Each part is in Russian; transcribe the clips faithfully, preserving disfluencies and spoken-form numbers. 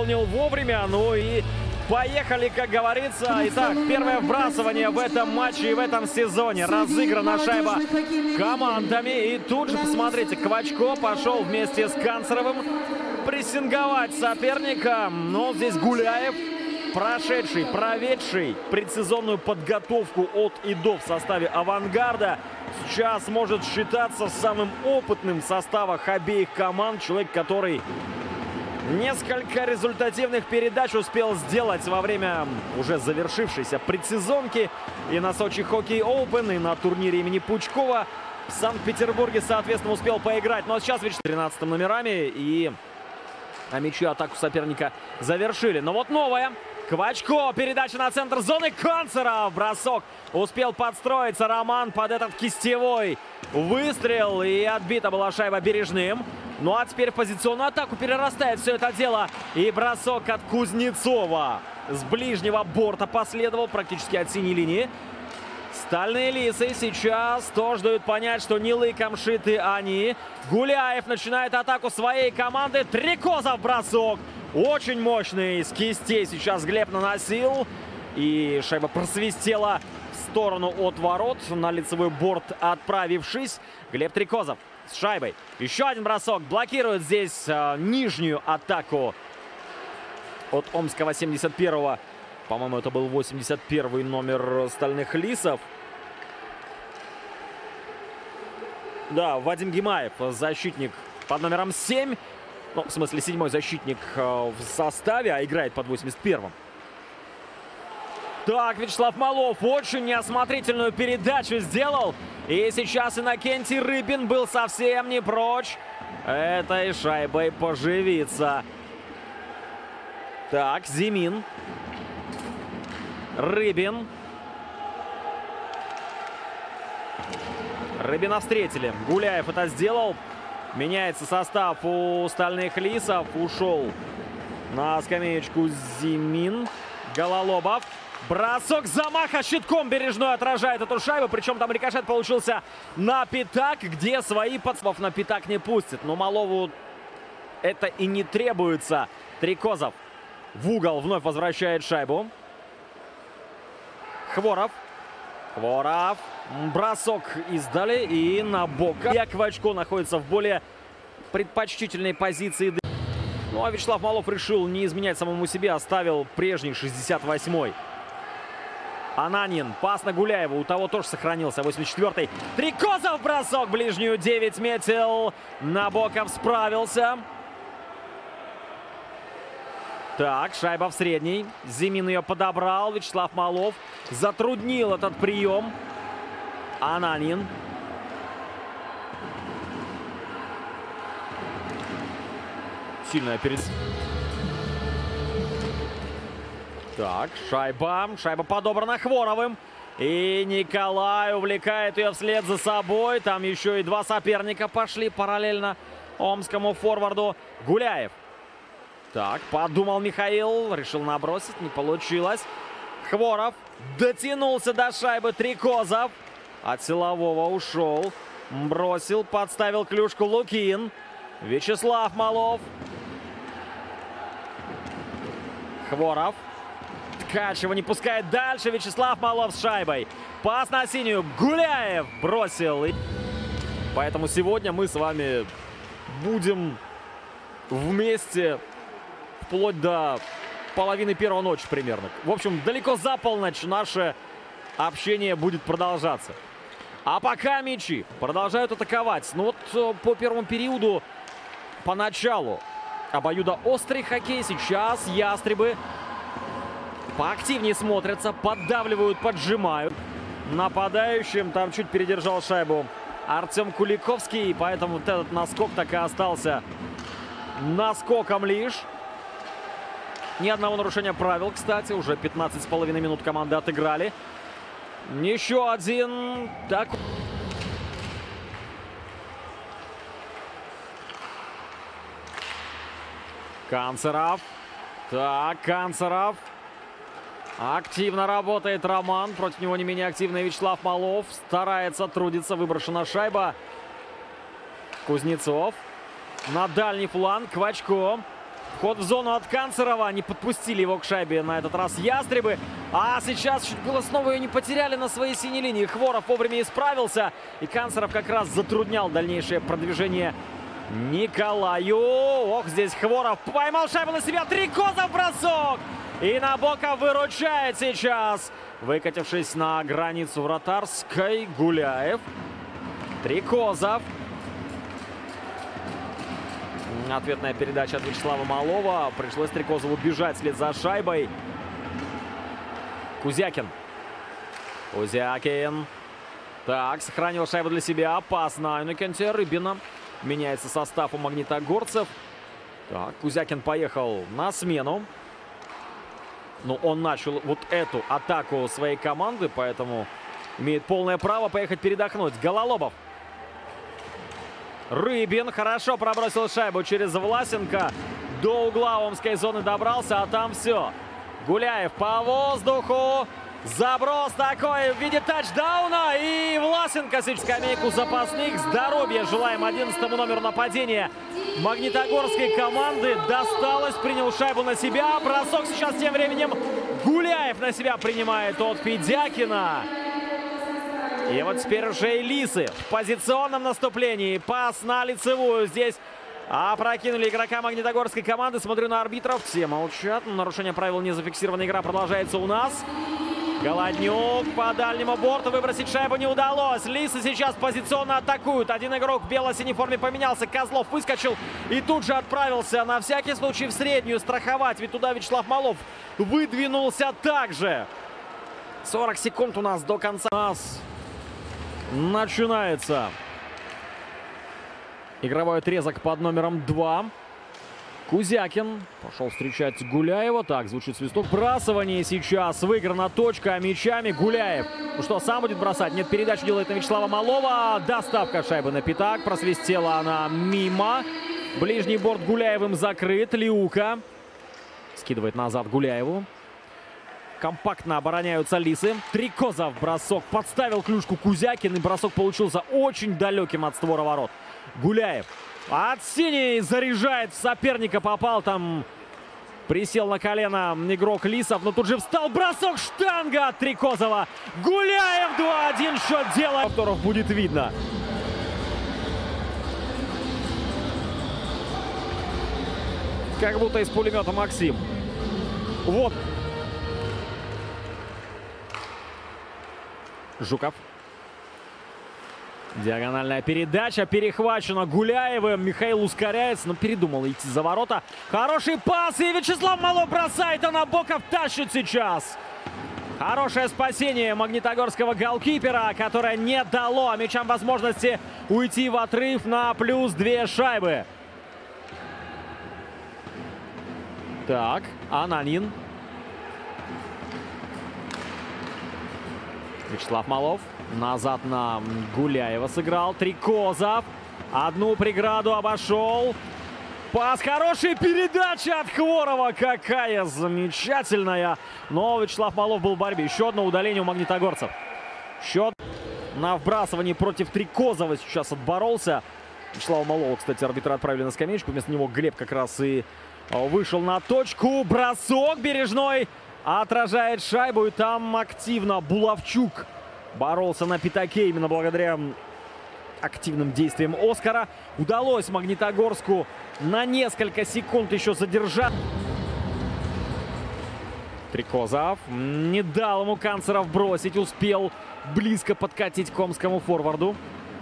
выполнил вовремя. Ну и поехали, как говорится. Итак, первое вбрасывание в этом матче и в этом сезоне. Разыграна шайба командами. И тут же, посмотрите, Квачко пошел вместе с Канцеровым прессинговать соперника. Но здесь Гуляев, прошедший, проведший предсезонную подготовку от и до в составе «Авангарда», сейчас может считаться самым опытным в составах обеих команд. Человек, который несколько результативных передач успел сделать во время уже завершившейся предсезонки и на Сочи Хоккей Оупен, и на турнире имени Пучкова. В Санкт-Петербурге, соответственно, успел поиграть. Но сейчас ведь тринадцатыми номерами, и а мячи атаку соперника завершили. Но вот новая. Квачко, передача на центр зоны, Канцеров, бросок. Успел подстроиться Роман под этот кистевой выстрел, и отбита была шайба Бережным. Ну а теперь в позиционную атаку перерастает все это дело. И бросок от Кузнецова с ближнего борта последовал, практически от синей линии. Стальные лисы сейчас тоже дают понять, что не лыком шиты они. Гуляев начинает атаку своей команды. Трикозов бросок. Очень мощный с кистей сейчас Глеб наносил. И шайба просвистела в сторону от ворот, на лицевой борт отправившись. Глеб Трикозов с шайбой. Еще один бросок. Блокирует здесь э, нижнюю атаку от омского семьдесят первого. По-моему, это был восемьдесят первый номер стальных лисов. Да, Вадим Гимаев, защитник под номером семь. Ну, в смысле, седьмой защитник э, в составе, а играет под восемьдесят первым. Так, Вячеслав Малов очень неосмотрительную передачу сделал. И сейчас Иннокентий Рыбин был совсем не прочь этой шайбой поживиться. Так, Зимин. Рыбин. Рыбина встретили. Гуляев это сделал. Меняется состав у стальных лисов. Ушел на скамеечку Зимин. Гололобов. Бросок замаха. Щитком Бережной отражает эту шайбу. Причем там рикошет получился на пятак, где свои подсвов на пятак не пустит. Но Малову это и не требуется. Трикозов в угол вновь возвращает шайбу. Хворов. Хворов. Бросок издали и на бока. И Квачко находится в более предпочтительной позиции. Ну а Вячеслав Малов решил не изменять самому себе. Оставил прежний шестьдесят восьмой. Ананин. Пас на Гуляева. У того тоже сохранился. восемьдесят четвёртый. Трикозов бросок. Ближнюю девять метил. Набоков справился. Так, шайба в средней. Зимин ее подобрал. Вячеслав Малов затруднил этот прием. Ананин. Сильная перед... Так, шайба. Шайба подобрана Хворовым. И Николай увлекает ее вслед за собой. Там еще и два соперника пошли параллельно омскому форварду. Гуляев. Так, подумал Михаил, решил набросить, не получилось. Хворов дотянулся до шайбы. Трикозов от силового ушел. Бросил, подставил клюшку Лукин. Вячеслав Малов. Хворов. Ткачева не пускает дальше. Вячеслав Малов с шайбой. Пас на синюю. Гуляев бросил. Поэтому сегодня мы с вами будем вместе вплоть до половины первой ночи примерно. В общем, далеко за полночь наше общение будет продолжаться. А пока мячи продолжают атаковать. Ну вот по первому периоду, поначалу обоюдоострый хоккей. Сейчас ястребы поактивнее смотрятся, поддавливают, поджимают. Нападающим там чуть передержал шайбу Артем Куликовский. Поэтому вот этот наскок так и остался наскоком лишь. Ни одного нарушения правил, кстати. Уже пятнадцать с половиной минут команды отыграли. Еще один. Так. Канцеров. Так, Канцеров. Активно работает Роман. Против него не менее активный Вячеслав Малов. Старается, трудится. Выброшена шайба. Кузнецов. На дальний фланг. Квачко. Вход в зону от Канцерова. Не подпустили его к шайбе на этот раз ястребы. А сейчас чуть было снова ее не потеряли на своей синей линии. Хворов вовремя исправился. И Канцеров как раз затруднял дальнейшее продвижение Николаю. Ох, здесь Хворов поймал шайбу на себя. Трикозов бросок. И Набоков выручает сейчас. Выкатившись на границу вратарской, Гуляев. Трикозов. Ответная передача от Вячеслава Малова. Пришлось Трикозову бежать вслед за шайбой. Кузякин. Кузякин. Так, сохранил шайбу для себя. Опасно. Иннокентия Рыбина. Меняется состав у магнитогорцев. Так, Кузякин поехал на смену. Но он начал вот эту атаку своей команды, поэтому имеет полное право поехать передохнуть. Гололобов. Рыбин хорошо пробросил шайбу через Власенко. До угла Омской зоны добрался, а там все. Гуляев по воздуху. Заброс такой в виде тачдауна. И Власенко сейчас скамейку запасных. Здоровья желаем одиннадцатому номеру нападения магнитогорской команды. Досталось, принял шайбу на себя. Бросок сейчас тем временем Гуляев на себя принимает от Федякина. И вот теперь уже и Лисы в позиционном наступлении. Пас на лицевую. Здесь опрокинули игрока магнитогорской команды. Смотрю на арбитров. Все молчат. Нарушение правил не зафиксировано. Игра продолжается у нас. Голоднюк по дальнему борту. Выбросить шайбу не удалось. Лисы сейчас позиционно атакуют. Один игрок в бело-синей форме поменялся. Козлов выскочил и тут же отправился на всякий случай в среднюю страховать. Ведь туда Вячеслав Малов выдвинулся также. сорок секунд у нас до конца. У нас начинается игровой отрезок под номером два. Кузякин пошел встречать Гуляева. Так, звучит свисток. Бросование сейчас. Выиграна точка мячами. Гуляев. Ну что, сам будет бросать? Нет, передачу делает на Вячеслава Малова. Доставка шайбы на пятак. Просвистела она мимо. Ближний борт Гуляевым закрыт. Лиука скидывает назад Гуляеву. Компактно обороняются Лисы. Трикозов бросок. Подставил клюшку Кузякин. И бросок получился очень далеким от створа ворот. Гуляев от синей заряжает соперника. Попал там. Присел на колено игрок Лисов. Но тут же встал. Бросок. Штанга от Трикозова. Гуляев два один. Счет делает. Повторов будет видно. Как будто из пулемета Максим. Вот. Жуков. Диагональная передача перехвачена Гуляевым. Михаил ускоряется, но передумал идти за ворота. Хороший пас. И Вячеслав Малов бросает, а Набоков тащит сейчас. Хорошее спасение магнитогорского голкипера, которое не дало мячам возможности уйти в отрыв на плюс две шайбы. Так, Ананин. Вячеслав Малов назад на Гуляева сыграл. Трикозов одну преграду обошел. Пас, хорошая передача от Хворова. Какая замечательная. Но Вячеслав Малов был в борьбе. Еще одно удаление у магнитогорцев. Счет на вбрасывании против Трикозова сейчас отборолся. Вячеслава Малова, кстати, арбитры отправили на скамеечку. Вместо него Глеб как раз и вышел на точку. Бросок Бережной отражает шайбу. И там активно Булавчук боролся на пятаке именно благодаря активным действиям Оскара. Удалось Магнитогорску на несколько секунд еще задержать. Трикозов не дал ему Канцеров бросить. Успел близко подкатить к омскому форварду.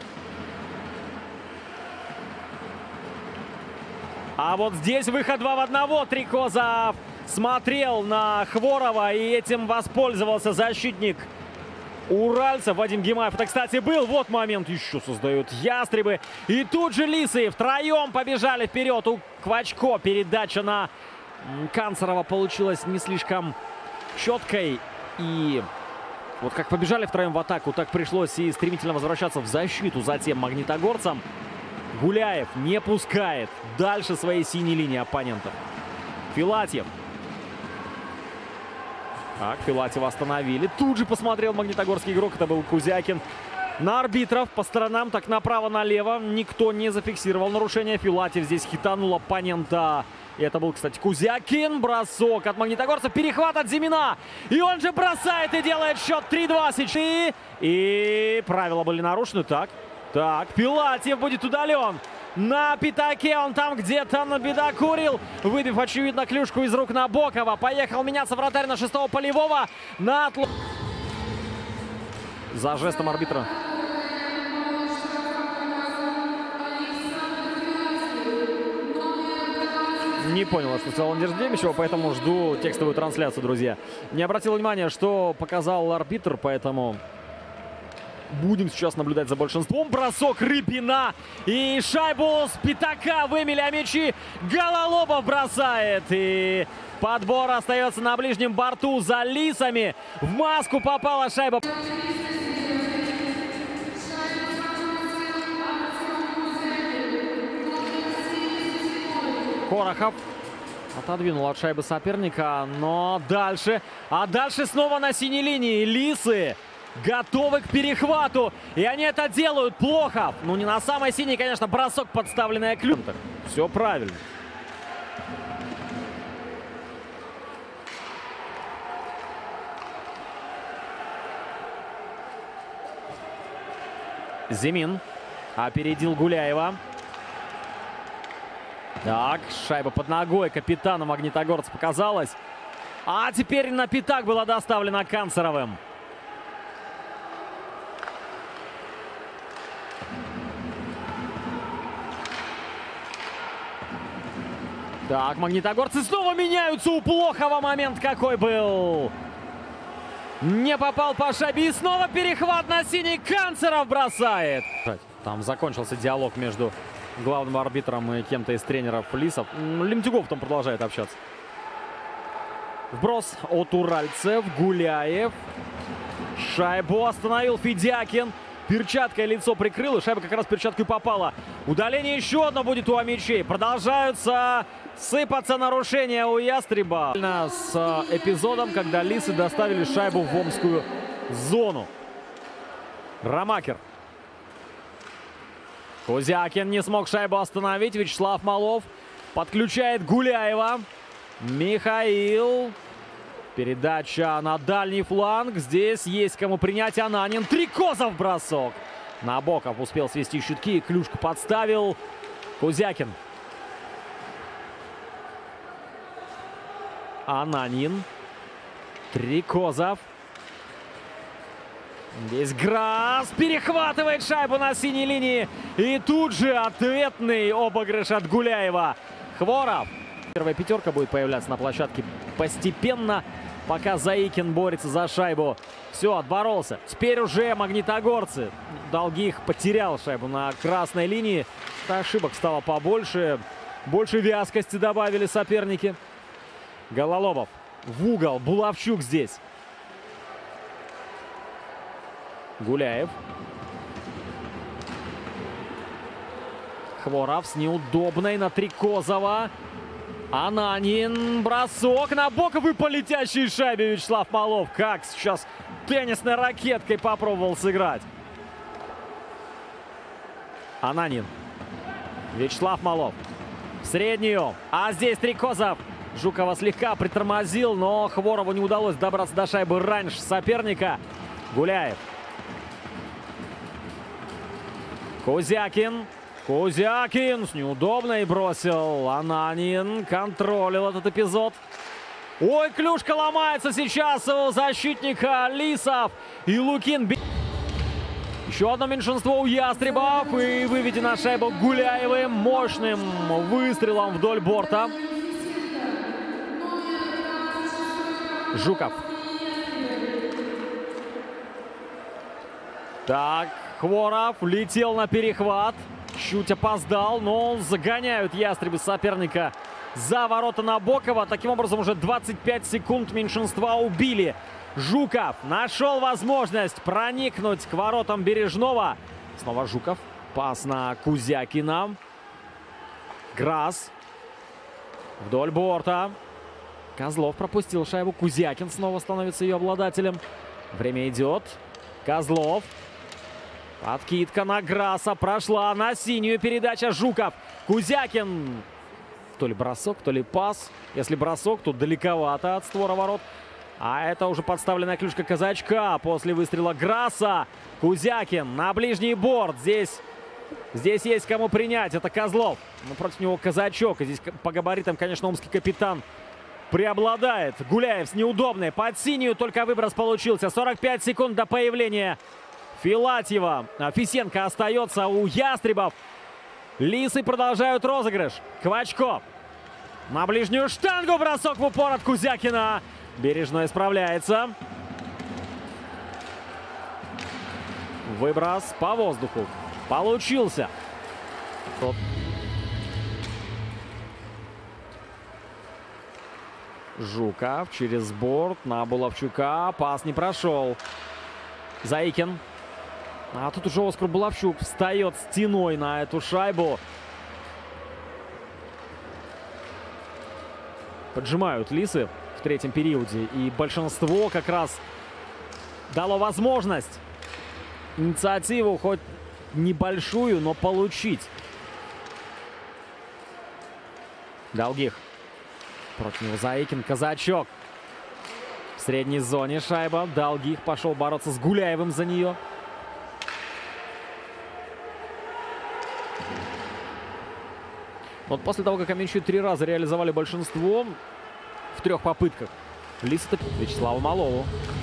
А вот здесь выход два в одного. Трикозов смотрел на Хворова и этим воспользовался защитник уральцев Вадим Гимаев. Это, кстати, был. Вот момент. Еще создают ястребы. И тут же Лисы втроем побежали вперед. У Квачко передача на Канцерова получилась не слишком четкой. И вот как побежали втроем в атаку, так пришлось и стремительно возвращаться в защиту затем магнитогорцам. Гуляев не пускает дальше своей синей линии оппонентов. Филатьев. Так, Филатьева остановили. Тут же посмотрел магнитогорский игрок. Это был Кузякин. на арбитров по сторонам, так направо-налево. Никто не зафиксировал нарушение. Филатьев здесь хитанул оппонента. И это был, кстати, Кузякин. Бросок от магнитогорцев. Перехват от Зимина. И он же бросает и делает счет три-два сейчас. И правила были нарушены. Так, так. Филатьев будет удален. На пятаке он там где-то набедокурил, выбив, очевидно, клюшку из рук Набокова. Поехал меняться вратарь на шестого полевого. На отло... За жестом арбитра. Не понял, что сказал Андерс Демичева, поэтому жду текстовую трансляцию, друзья. Не обратил внимания, что показал арбитр, поэтому... Будем сейчас наблюдать за большинством. Бросок Рыбина. И шайбу с пятака вымели, а мячи Гололобов бросает. И подбор остается на ближнем борту за лисами. В маску попала шайба. Корохов отодвинул от шайбы соперника. Но дальше. А дальше снова на синей линии. Лисы готовы к перехвату. И они это делают плохо. Ну, не на самой синей, конечно, бросок, подставленная клюм. Все правильно. Зимин опередил Гуляева. Так, шайба под ногой капитана магнитогорца показалась. А теперь на пятак была доставлена Канцеровым. Так, магнитогорцы снова меняются. У Плохова момент какой был. Не попал по шайбе. И снова перехват на синий. Канцеров бросает. Там закончился диалог между главным арбитром и кем-то из тренеров лисов. Лемтюгов там продолжает общаться. Вброс от уральцев. Гуляев. Шайбу остановил Федякин. Перчаткой лицо прикрыл, и шайба как раз перчаткой попала. Удаление еще одно будет у мячей. Продолжаются сыпаться нарушения у Ястреба. С эпизодом, когда лисы доставили шайбу в омскую зону. Ромакер. Кузякин не смог шайбу остановить. Вячеслав Малов подключает Гуляева. Михаил. Передача на дальний фланг. Здесь есть кому принять. Ананин. Трикозов бросок. Набоков успел свести щитки. Клюшку подставил. Кузякин. Ананин. Трикозов. Здесь Грас перехватывает шайбу на синей линии. И тут же ответный обыгрыш от Гуляева. Хворов. Первая пятерка будет появляться на площадке постепенно, пока Заикин борется за шайбу. Все, отборолся. Теперь уже магнитогорцы. Долгих потерял шайбу на красной линии. Ошибок стало побольше. Больше вязкости добавили соперники. Гололобов в угол. Булавчук здесь. Гуляев. Хворов с неудобной на Трикозова. Ананин. Бросок на боковый по летящей шайбе. Вячеслав Малов. Как сейчас теннисной ракеткой попробовал сыграть. Ананин. Вячеслав Малов. В среднюю. А здесь Трикозов. Жукова слегка притормозил, но Хворову не удалось добраться до шайбы раньше соперника. Гуляев. Кузякин. Кузякин с неудобной бросил. Ананин контролил этот эпизод. Ой, клюшка ломается сейчас у защитника лисов. И Лукин. Еще одно меньшинство у ястребов. И выведена шайба Гуляевым мощным выстрелом вдоль борта. Жуков. Так, Хворов летел на перехват. Чуть опоздал, но загоняют ястребы соперника за ворота Набокова. Таким образом, уже двадцать пять секунд меньшинства убили. Жуков нашел возможность проникнуть к воротам Бережного. Снова Жуков. Пас на Кузякина. Грас. Вдоль борта. Козлов пропустил шайбу. Кузякин снова становится ее обладателем. Время идет. Козлов. Подкидка на Грасса. Прошла на синюю. Передача Жуков. Кузякин. То ли бросок, то ли пас. Если бросок, то далековато от створа ворот. А это уже подставленная клюшка Казачка. После выстрела Грасса. Кузякин на ближний борт. Здесь, здесь есть кому принять. Это Козлов. Но против него Казачок. И здесь по габаритам, конечно, омский капитан преобладает. Гуляев с неудобной. Под синюю только выброс получился. сорок пять секунд до появления Филатьева. Фисенко остается у ястребов. Лисы продолжают розыгрыш. Квачко. На ближнюю штангу. Бросок в упор от Кузякина. Бережной справляется. Выброс по воздуху. Получился. Тот. Жуков через борт на Булавчука. Пас не прошел. Заикин. А тут уже Оскар Булавчук встает стеной на эту шайбу. Поджимают лисы в третьем периоде. И большинство как раз дало возможность инициативу хоть небольшую, но получить. Долгих. Против него Заикин. Казачок. В средней зоне шайба. Долгих пошел бороться с Гуляевым за нее. Вот после того, как Амельчи три раза реализовали большинство в трех попытках, лисы Вячеславу Малову.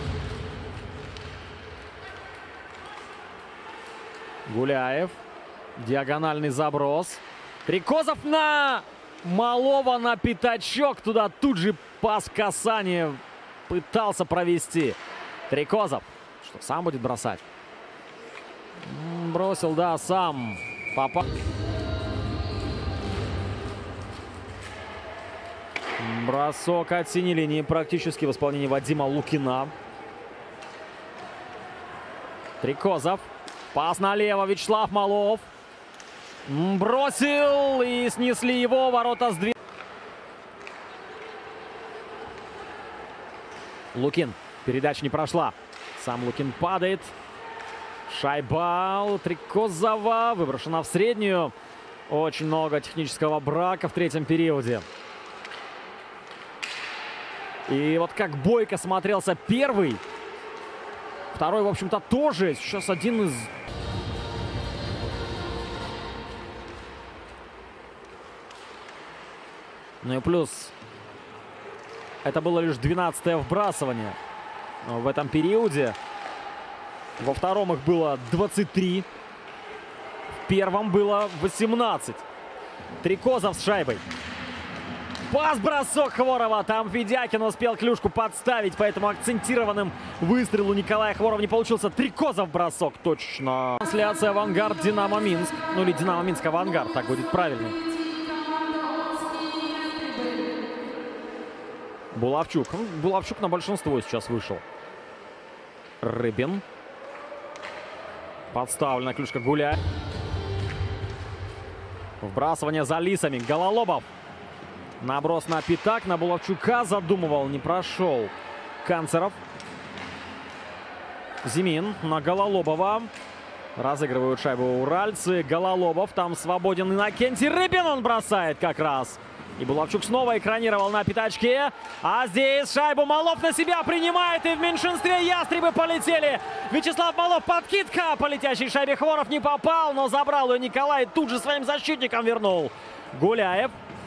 Гуляев. Диагональный заброс. Трикозов на Малова, на пятачок. Туда тут же пас касания пытался провести Трикозов. Что, сам будет бросать? Бросил, да, сам. Попал. Бросок от синей линии практически в исполнении Вадима Лукина. Трикозов. Пас налево. Вячеслав Малов. Бросил и снесли его. Ворота сдвинули. Лукин. Передача не прошла. Сам Лукин падает. Шайба у Трикозова. Выброшена в среднюю. Очень много технического брака в третьем периоде. И вот как бойко смотрелся первый. Второй, в общем-то, тоже. Сейчас один из... Ну и плюс, это было лишь двенадцатое вбрасывание в этом периоде. Во втором их было двадцать три. В первом было восемнадцать. Трикозов с шайбой. Пас-бросок Хворова. Там Федякин успел клюшку подставить, поэтому акцентированным выстрел у Николая Хворова не получился. Трикозов бросок. Точно. Трансляция «Авангард» Динамо Минск. Ну или Динамо Минск Авангард. Так будет правильно. Булавчук. Ну, Булавчук на большинство сейчас вышел. Рыбин. Подставлена клюшка Гуляев. Вбрасывание за лисами. Гололобов. Наброс на пятак. На Булавчука задумывал. Не прошел. Канцеров. Зимин на Гололобова. Разыгрывают шайбу уральцы. Гололобов. Там свободен Иннокентий. Рыбин он бросает как раз. И Булавчук снова экранировал на пятачке. А здесь шайбу Малов на себя принимает. И в меньшинстве ястребы полетели. Вячеслав Малов, подкидка. По летящей шайбе Хворов не попал, но забрал ее Николай. Тут же своим защитникам вернул. Гуляев.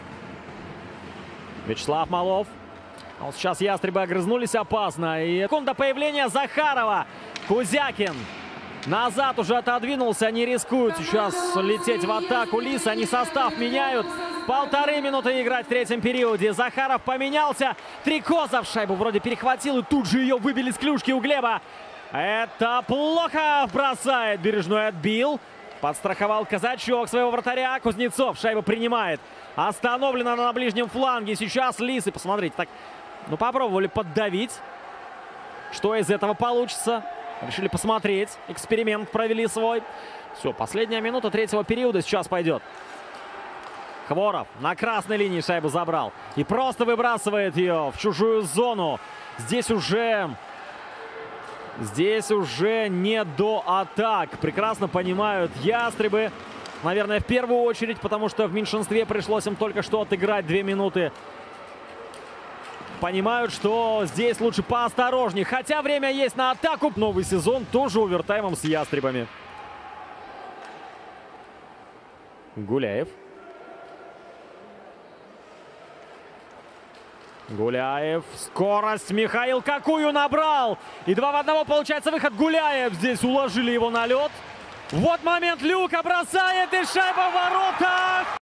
Вячеслав Малов. А вот сейчас ястребы огрызнулись опасно. И секунда появления Захарова. Кузякин. Назад уже отодвинулся. Не рискуют сейчас лететь в атаку лис. Они состав меняют. Полторы минуты играть в третьем периоде. Захаров поменялся. Трикозов шайбу вроде перехватил. И тут же ее выбили с клюшки у Глеба. Это плохо бросает. Бережной отбил. Подстраховал Казачок своего вратаря. Кузнецов шайбу принимает. Остановлена на ближнем фланге. Сейчас лисы. Посмотрите. Так, ну попробовали поддавить. Что из этого получится? Решили посмотреть. Эксперимент провели свой. Все, последняя минута третьего периода сейчас пойдет. Хворов на красной линии шайбу забрал. И просто выбрасывает ее в чужую зону. Здесь уже Здесь уже не до атак. Прекрасно понимают ястребы. Наверное, в первую очередь, потому что в меньшинстве пришлось им только что отыграть две минуты. Понимают, что здесь лучше поосторожнее. Хотя время есть на атаку. Новый сезон тоже овертаймом с ястребами. Гуляев. Гуляев. Скорость. Михаил какую набрал. И два в одного получается выход. Гуляев. Здесь уложили его на лед. Вот момент. Люка бросает. И шайба в воротах.